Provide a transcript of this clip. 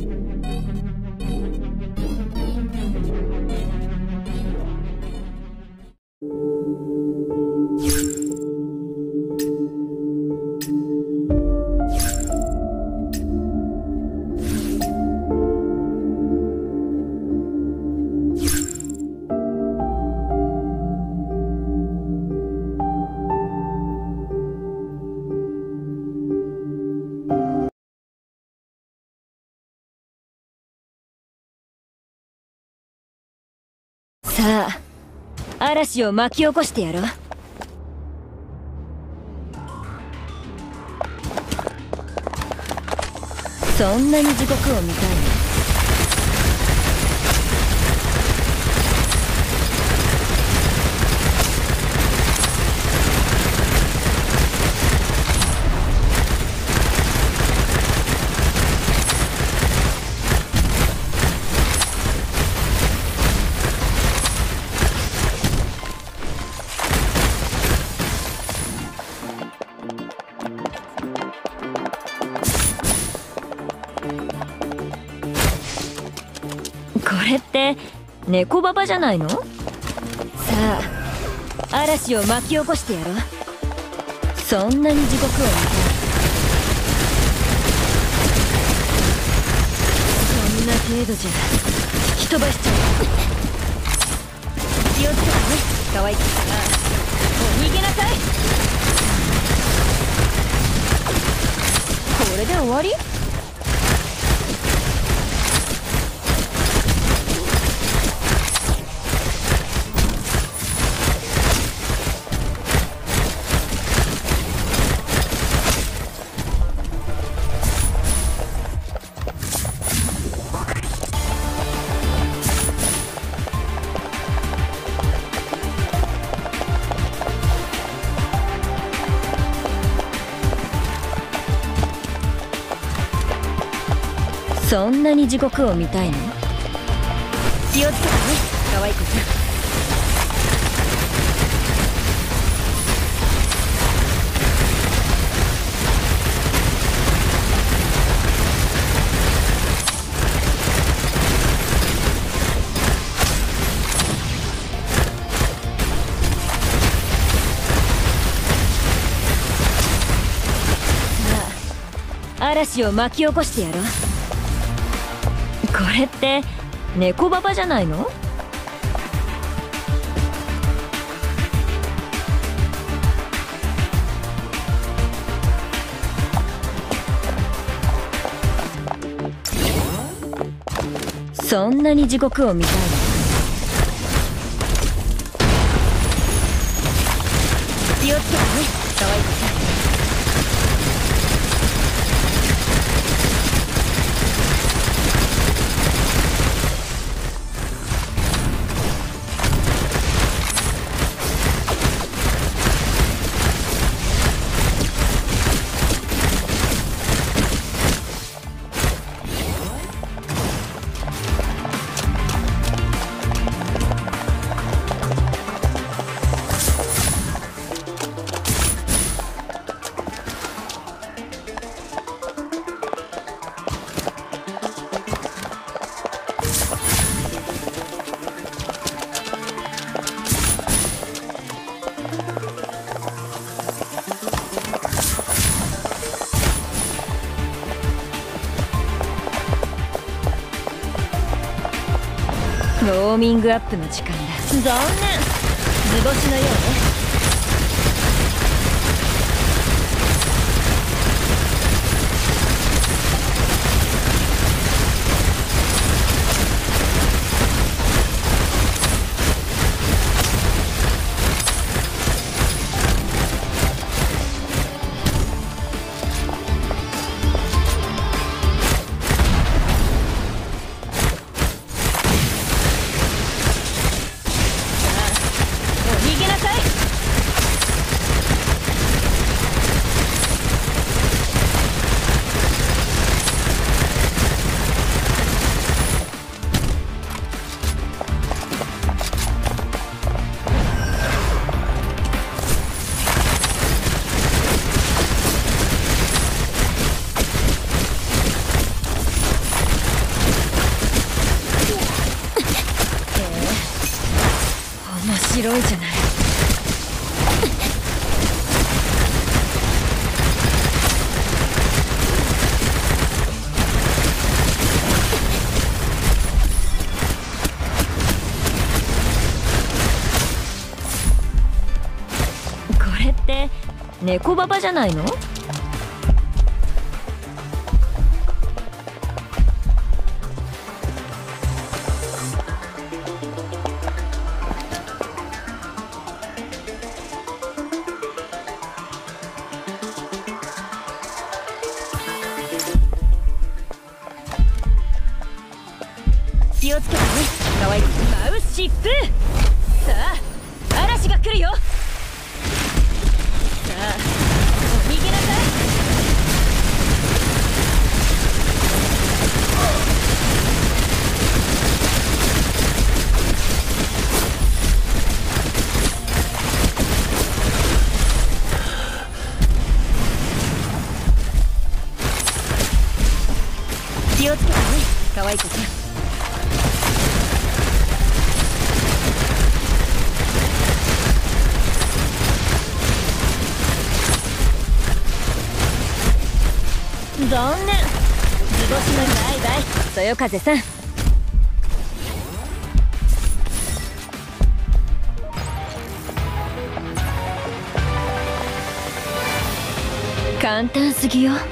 さあ、嵐を巻き起こしてやろう。そんなに地獄を見たいの？これって猫ババじゃないの？さあ、嵐を巻き起こしてやろう。そんなに地獄を見たい。そんな程度じゃ突き飛ばしちゃう。気をつけてね、可愛く。もう逃げなさい。これで終わり？そんなに地獄を見たいの？気をつけてね、可愛い子ちゃん。さあ、嵐を巻き起こしてやろう。これって猫ババじゃないの？そんなに地獄を見たいの？気をつけてね、可愛い子ちゃん。ウォーミングアップの時間だ。残念、図星のようね。逃げなさい。 白いじゃない。これって猫ババじゃないの？気をつけてね、可愛い。マウシップ。さあ嵐が来るよ。さあお逃げなさい。気をつけてね、可愛い子ちゃん。残念。図星のバイバイ、そよ風さん。簡単すぎよ。